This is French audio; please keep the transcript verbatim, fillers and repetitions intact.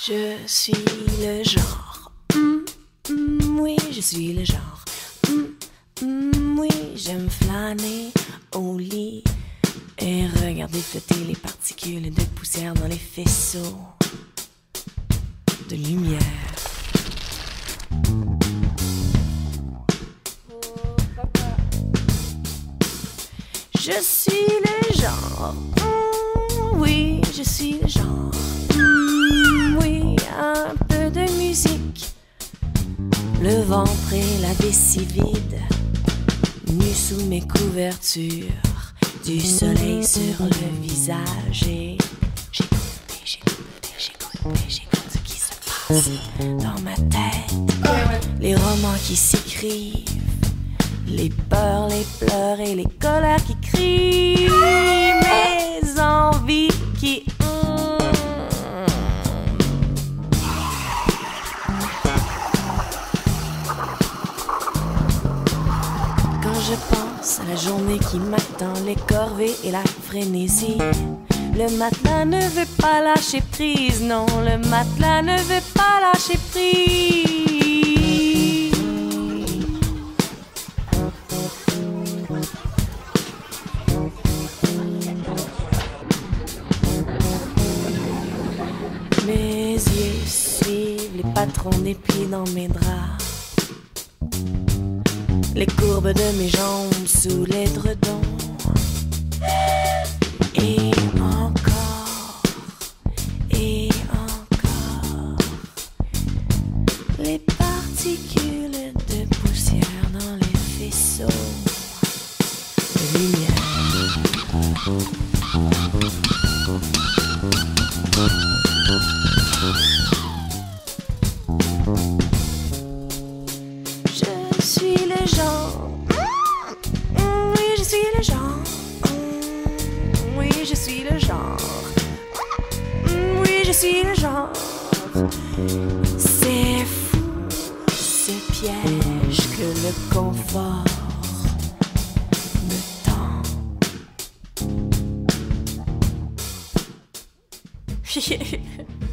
Je suis le genre, mm, mm, oui, je suis le genre, mm, mm, oui, j'aime flâner au lit et regarder flotter les particules de poussière dans les faisceaux de lumière. Je suis le genre, mm, oui, je suis le genre, mm, oui, un peu de musique, le ventre et la vessie vide, nu sous mes couvertures, du soleil sur le visage et j'écoute, j'écoute, j'écoute, j'écoute ce qui se passe dans ma tête, les romans qui s'écrivent, les peurs, les pleurs et les colères qui crient, mes envies qui... Quand je pense à la journée qui m'attend, les corvées et la frénésie, le matelas ne veut pas lâcher prise, non, le matelas ne veut pas lâcher prise. Mes yeux suivent les patrons des pieds dans mes draps, les courbes de mes jambes sous l'édredon. Et encore, et encore, les particules de poussière dans les faisceaux de lumière. Je suis le genre, mm, oui, je suis le genre, mm, oui, je suis le genre, mm, oui, je suis le genre. C'est fou, ce piège que le confort me tend.